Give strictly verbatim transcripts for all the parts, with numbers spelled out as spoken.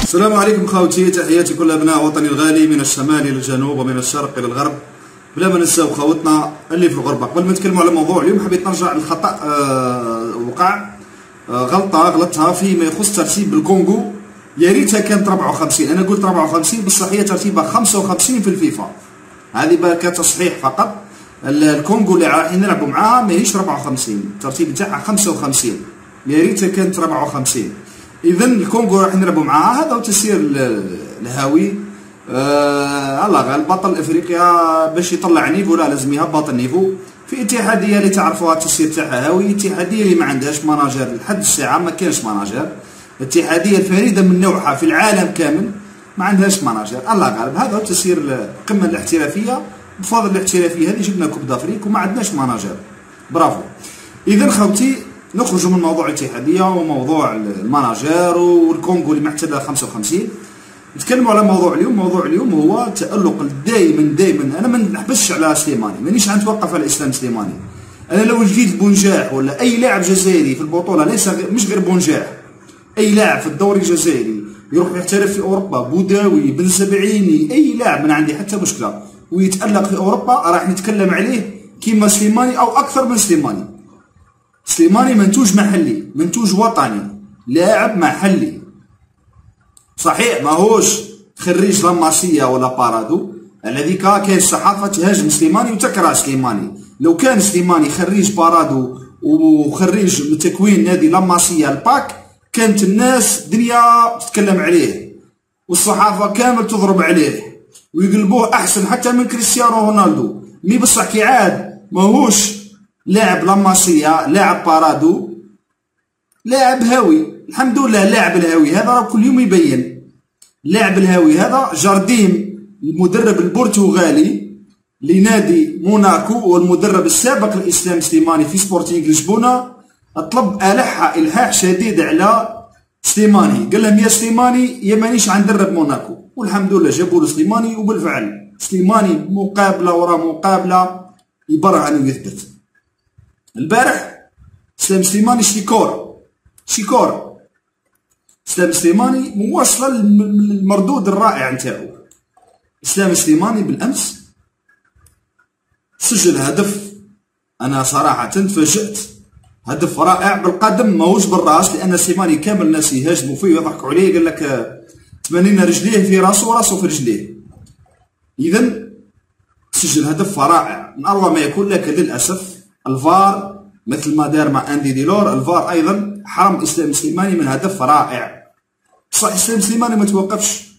السلام عليكم خوتي، تحياتي كل ابناء وطني الغالي من الشمال الى الجنوب ومن الشرق الى الغرب، بلا ما ننساو خوتنا اللي في الغربه. قبل ما نتكلموا على موضوع اليوم حبيت نرجع للخطا آه وقع آه غلطه غلطها فيما يخص ترتيب الكونغو. يا ريتها كانت أربعة وخمسين، انا قلت أربعة وخمسين بصح هي ترتيبها خمسة وخمسين في الفيفا. هذه كتصحيح فقط. الكونغو اللي رايحين نلعبوا معاها ماهيش أربعة وخمسين، الترتيب تاعها خمسة وخمسين، يا ريتها كانت أربعة وخمسين. اذا الكونغو راح نلعبوا معاها، هذا هو تسير الهاوي. آه الله غالب بطل افريقيا باش يطلع نيفو لا لازم يهبط النيفو في اتحاديه اللي تعرفوها التسيير تاعها هاوي، اتحاديه اللي ما عندهاش مناجر لحد الساعه، ما كانش مناجر، الاتحاديه الفريده من نوعها في العالم كامل ما عندهاش مناجر. الله غالب هذا هو تسيير القمه الاحترافيه، بفضل الاحترافيه هذه جبنا كوب دافريك وما عندناش مناجر. برافو. اذا خوتي نخرجوا من موضوع الاتحاديه وموضوع المناجر والكونغو اللي محتلها خمسة وخمسين، نتكلموا على موضوع اليوم. موضوع اليوم هو تألق دائما دائما. انا ما نحبسش على سليماني، مانيش غنتوقف على اسلام سليماني. انا لو جيت بونجاح ولا اي لاعب جزائري في البطوله، ليس مش غير بونجاح، اي لاعب في الدوري الجزائري يروح يحترف في اوروبا، بوداوي، بن سبعيني، اي لاعب ما عندي حتى مشكله ويتألق في اوروبا، راح نتكلم عليه كيما سليماني او اكثر من سليماني. سليماني منتوج محلي، منتوج وطني، لاعب محلي صحيح، ماهوش خريج لاماسيا ولا بارادو. الذي كاين الصحافه تهاجم سليماني وتكره سليماني. لو كان سليماني خريج بارادو وخريج تكوين نادي لاماسيا الباك، كانت الناس دنيا تتكلم عليه والصحافه كامل تضرب عليه ويقلبوه احسن حتى من كريستيانو رونالدو. مي بصح كي عاد ماهوش لاعب لاماسيا، لاعب بارادو، لاعب هاوي. الحمد لله لاعب الهاوي هذا راه كل يوم يبين. لاعب الهاوي هذا جارديم المدرب البرتغالي لنادي موناكو والمدرب السابق لإسلام سليماني في سبورتينغ لشبونه، طلب ألح إلحاح شديد على سليماني، قال لهم يا سليماني يا مانيش غندرب موناكو، والحمد لله جابوا له سليماني. وبالفعل سليماني مقابله ورا مقابله يبرهن ويثبت. البارح اسلام سليماني شيكور شيكور اسلام سليماني موصله للمردود الرائع نتاعو. اسلام سليماني بالامس سجل هدف، انا صراحه تفاجأت، هدف رائع بالقدم ماهوش بالراس، لان سليماني كامل الناس يهاجموا فيه ويضحكوا عليه، قال لك تمانين رجليه في راسه وراسه في رجليه. اذا سجل هدف رائع من اروع ما يكون، لكن للاسف الفار مثل ما دار مع اندي ديلور، الفار ايضا حرم اسلام سليماني من هدف رائع. بصح اسلام سليماني ما توقفش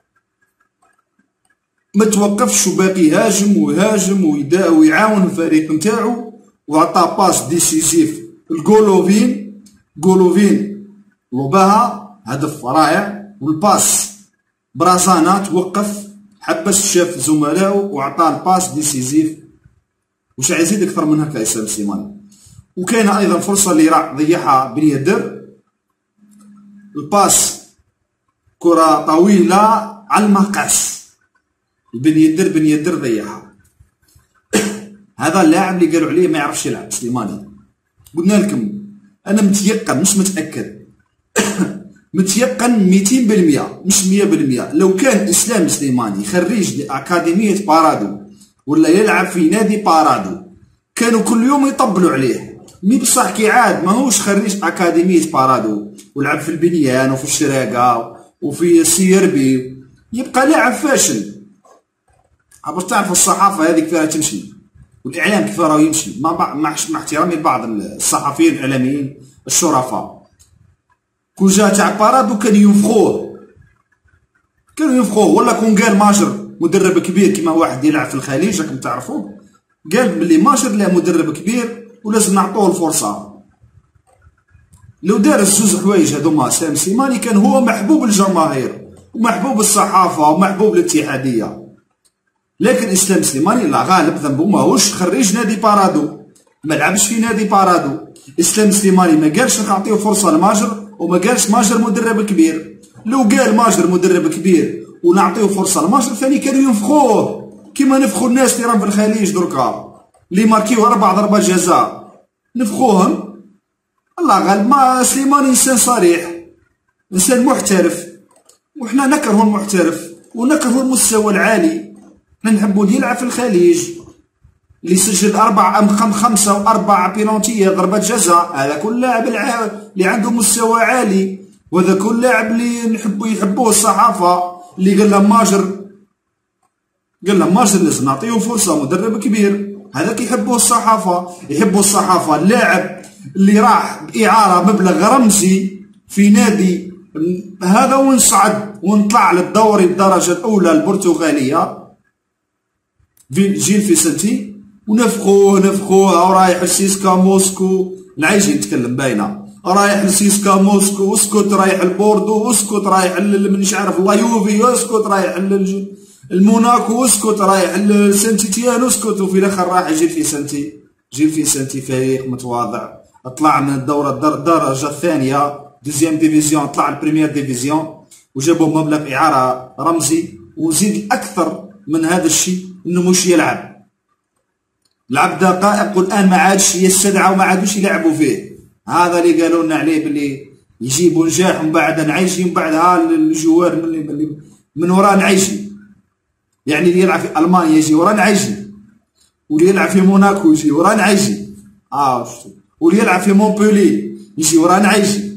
ما توقفش وباقي يهاجم ويهاجم ويعاون الفريق نتاعو، وعطى باس ديسيزيف الجولوفين جولوفين لوباها هدف رائع، والباس برازانا توقف حبس شاف زملائه وعطى الباس ديسيزيف. واش عايزيد اكثر من هكا اسلام سليماني؟ وكاين ايضا فرصه اللي راح ضيعها بن يدر، الباس كره طويله على المقاس، بن يدر بن يدر ضيعها. هذا اللاعب اللي قالوا عليه ما يعرفش يلعب سليماني. قلنا لكم انا متيقن مش متاكد متيقن مئتين بالمئة مش مية بالمئة لو كان اسلام سليماني خريج اكاديميه بارادو ولا يلعب في نادي بارادو كانوا كل يوم يطبلوا عليه. مي بصح كي عاد ماهوش خريج اكاديميه بارادو ولعب في البنيان وفي الشراقه وفي السيربي، يبقى لاعب فاشل. باش تعرفوا الصحافه هذيك فيها تمشي والاعلام كيف راه يمشي، مع مع احترامي لبعض الصحفيين الاعلاميين الشرفاء. كون جا تاع بارادو كانوا ينفخوه كانوا ينفخوه ولا كون قال ماجر مدرب كبير كيما واحد يلعب في الخليج راكم تعرفوه، قال بلي ماجر لا مدرب كبير ولازم نعطوه الفرصه. لو دار الزوز حوايج هذوما اسلام سليماني كان هو محبوب الجماهير ومحبوب الصحافه ومحبوب الاتحاديه. لكن اسلام سليماني لا غالب ذنبه ماهوش خريج نادي بارادو، ما لعبش في نادي بارادو. اسلام سليماني ما قالش نعطيه فرصه لماجر وما قالش ماجر مدرب كبير. لو قال ماجر مدرب كبير ونعطيه فرصه لماجر ثاني كانوا ينفخوه كيما نفخوا الناس اللي راهم في الخليج دركا اللي ماركيو اربع ضربات جزاء نفخوهم. الله غالب ما سليماني انسان صريح، انسان محترف، وحنا نكرهوا المحترف ونكرهوا المستوى العالي. حنا نحبوا اللي يلعب في الخليج، اللي سجل أربع أم خم خمسة وأربع بينالتي ضربة جزاء، هذا كل لاعب اللي عنده مستوى عالي. وهذا كل لاعب اللي نحبوا يحبوه الصحافة، اللي قال لهم ماجر قال لهم ماجر لازم نعطيه فرصة، مدرب كبير. هذاك يحبوه الصحافة، يحبوا الصحافة اللاعب اللي راح بإعارة مبلغ رمزي في نادي هذا ونصعد ونطلع للدوري الدرجة الأولى البرتغالية في جيل فيسنتي ونفخوه نفخوه رايح لسيسكا موسكو. نعيش نتكلم باينه، رايح لسيسكا موسكو اسكت، رايح لبوردو اسكت، رايح مانيش عارف الله يوفي اسكت، رايح الموناكو اسكت، رايح لسانت تيان اسكت، وفي الاخر راح جيل فيسنتي. جيل فيسنتي فريق متواضع، طلع من الدوره الدرجه الثانيه دوزيام ديفيزيون، طلع البريمير ديفيزيون وجابوا مبلغ اعاره رمزي. وزيد الاكثر من هذا الشيء انه مش يلعب، لعب دقائق والان ما عادش يستدعى وما عادوش يلعبوا فيه. هذا اللي قالوا لنا عليه باللي يجيبوا نجاح ومن بعد نعيشي ومن بعد ها الجوار من من وراء نعيشي. يعني اللي يلعب في المانيا يجي ورا نعيشي، واللي يلعب في موناكو يجي ورا نعيشي، اه واللي يلعب في مونبولي يجي ورا نعيشي.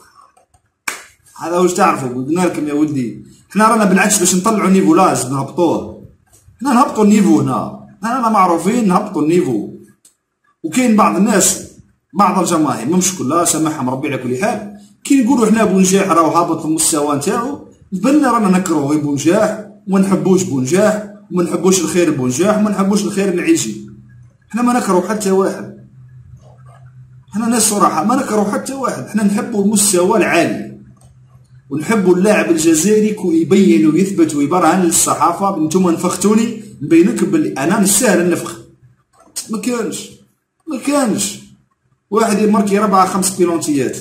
هذا واش تعرفوا. قلنا لكم يا ولدي حنا رانا بالعكس باش نطلعوا النيفو لازم نهبطوه. حنا نهبطوا النيفو هنا، حنا معروفين نهبطوا النيفو. وكاين بعض الناس بعض الجماهير مش كلها سامحهم ربي على كل حال، كي يقولوا حنا بونجاح راهو هابط في المستوى نتاعو، تبان رانا نكرهوا بونجاح وما نحبوش بونجاح وما نحبوش الخير بونجاح وما نحبوش الخير العيشي. حنا ما نكرهوا حتى واحد، حنا ناس صراحه ما نكرهوا حتى واحد. حنا نحبوا المستوى العالي ونحبوا اللاعب الجزائري كي يبين ويثبت ويبرهن للصحافه انتم نفختوني نبين لكم بلي انا نستاهل النفخ. ما كانش ما كانش واحد يماركي ربعه خمس بيلونتيات.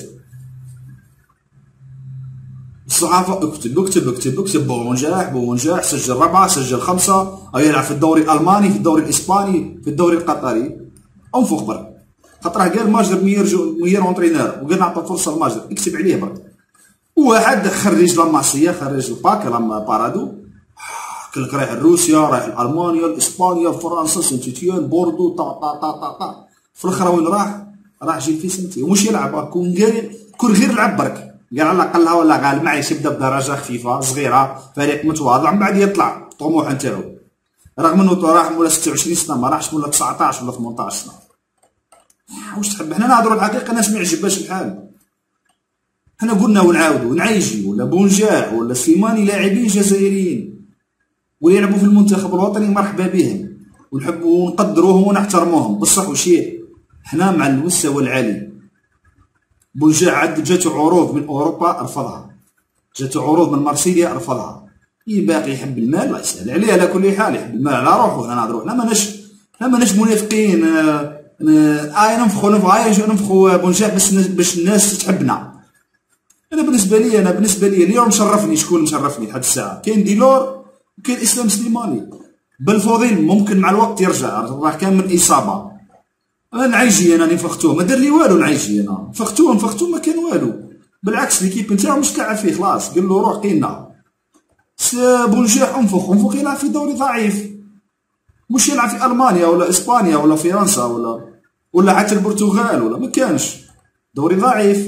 الصحافه اكتب اكتب اكتب اكتب بونجاح بونجاح، سجل ربعه سجل خمسه، او يلعب في الدوري الالماني في الدوري الاسباني في الدوري القطري. انفخ برك خاطره قال ماجر ميير ميير اونترينور وقال نعطي فرصه لماجر، اكتب عليه برك. واحد خريج لاماسيا خريج الباك لما بارادو كلك رايح لروسيا رايح لالمانيا لاسبانيا فرنسا سانت تيان بوردو طا طا طا طا طا. في الاخر وين راح؟ راح جيل فيسنتي ومش يلعب كون غير كون غير لعب برك، قال على الاقل ولا قال معليش يبدا بدرجه خفيفه صغيره فريق متواضع من بعد يطلع الطموح نتاعو. رغم انه راح مولا ستة وعشرين سنه ما راحش مولا تسعطاش ولا ثمنطاش سنه. واش تحب حنا نهضروا الحقيقه ناس ما يعجبهاش الحال. حنا قلنا ونعاودوا ونعيجي ولا بونجاح ولا سليماني لاعبين جزائريين واللي يلعبوا في المنتخب الوطني مرحبا بهم ونحبوا ونقدروهم ونحترموهم بصح وشي. حنا مع المستوى العالي. بونجاح عاد جاتو عروض من اوروبا رفضها، جاتو عروض من مارسيليا رفضها. باقي يحب المال الله يسهل عليه على كل حال، يحب المال على روحو. حنا نهضروا حنا ماناش حنا ماناش منافقين. اي ننفخوا ننفخوا ننفخوا بونجاح باش باش الناس تحبنا. انا بالنسبه لي انا بالنسبه لي اليوم مشرفني شكون مشرفني لحد الساعه؟ كاين ديلور وكاين اسلام سليماني. بالفضيل ممكن مع الوقت يرجع راه كان من اصابه. انا نعيجي انا اللي نفختوه ما دار لي والو، نعيجي انا نفختوه نفختوه ما كان والو. بالعكس ليكيب نتاعو مش كاع فيه خلاص قال له روح قينا. بونجاح انفخ انفخ يلعب في دوري ضعيف، مش يلعب في المانيا ولا اسبانيا ولا فرنسا ولا ولا حتى البرتغال ولا ما كانش دوري ضعيف.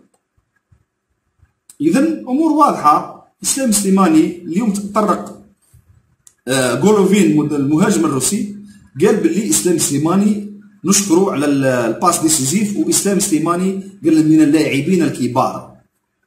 اذا امور واضحه. اسلام سليماني اليوم تطرق آه غولوفين المهاجم الروسي قال باللي اسلام سليماني نشكره على الباس ديسيزيف، واسلام سليماني قال من اللاعبين الكبار.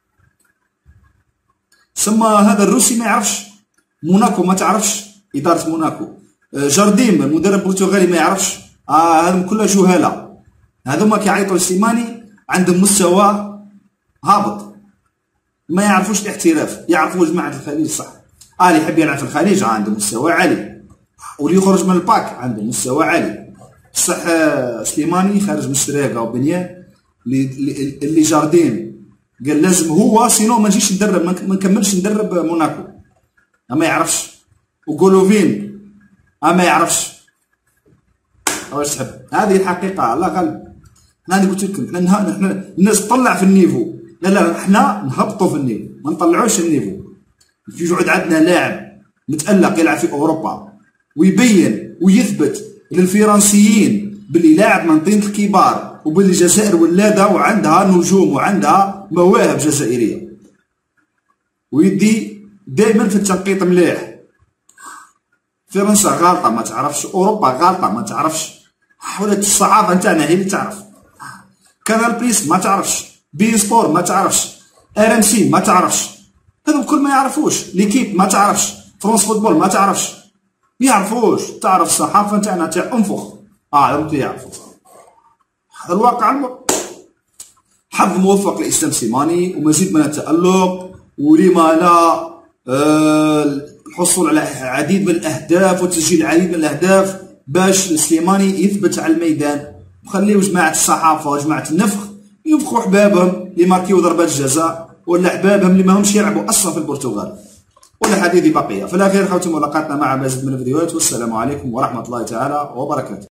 ثم هذا الروسي ما يعرفش موناكو، ما تعرفش اداره موناكو. آه جارديم المدرب البرتغالي ما يعرفش. آه هذم كلها جهاله. هذوما كيعيطوا لسليماني عندهم مستوى هابط، ما يعرفوش الاحتراف، يعرفوا جماعه الخليج صح. اه اللي يحب يلعب في الخليج عنده مستوى عالي، واللي يخرج من الباك عنده مستوى عالي. بصح سليماني خارج من السراقه وبنيان اللي اللي جاردين قال لازم هو سينو ما نجيش ندرب ما نكملش ندرب موناكو. ما يعرفش. وغولوفين ما يعرفش. واش تحب؟ هذه الحقيقه الله غالب. انا قلت لكم حنا الناس تطلع في النيفو، لا لا حنا نهبطوا في النيفو ما نطلعوش النيفو. يقعد عندنا لاعب متألق يلعب في اوروبا ويبين ويثبت للفرنسيين باللي لاعب من طينة الكبار، وباللي الجزائر ولاده وعندها نجوم وعندها مواهب جزائريه، ويدي دائما في التنقيط مليح. فرنسا غالطه ما تعرفش، اوروبا غالطه ما تعرفش، حولة الصحافه نتاعنا هي اللي تعرف، كانال بليس ما تعرفش، بي سبور ما تعرفش، ار ام سي ما تعرفش، هذو الكل ما يعرفوش، ليكيب ما تعرفش، فرونس فوتبول ما تعرفش، ما يعرفوش. تعرف الصحافه نتاعنا تاع انفخ اه هذوك يعرفوا. هذا الواقع. حظ موفق لاسلام سيماني ومزيد من التالق، ولما لا آه الحصول على العديد من الاهداف وتسجيل العديد من الاهداف باش سليماني يثبت على الميدان. وخليو جماعه الصحافه وجماعه النفخ ينفخوا حبابهم اللي ماركيو ضربات الجزاء، ولا حبابهم اللي ماهمش يلعبوا اصلا في البرتغال. والحديث بقيه. فلا خير، حاولتم ملاقاتنا مع مزيد من الفيديوهات، والسلام عليكم ورحمه الله تعالى وبركاته.